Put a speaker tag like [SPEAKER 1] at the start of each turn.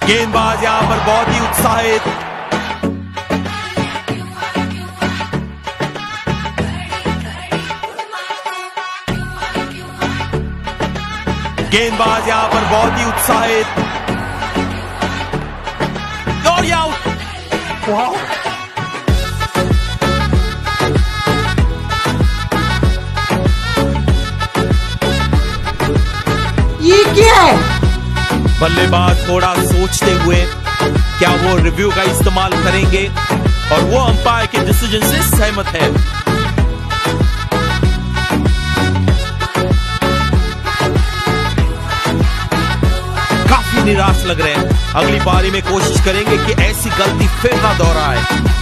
[SPEAKER 1] गेंदबाज यहाँ पर बहुत ही उत्साहित। गेंदबाज यहाँ पर बहुत ही उत्साहित और आउट। वाह,
[SPEAKER 2] ये क्या है?
[SPEAKER 1] बल्लेबाज थोड़ा सोचते हुए क्या वो रिव्यू का इस्तेमाल करेंगे और वो अंपायर के डिसीजन से सहमत है। काफी निराश लग रहे हैं। अगली पारी में कोशिश करेंगे कि ऐसी गलती फिर ना दोहराए।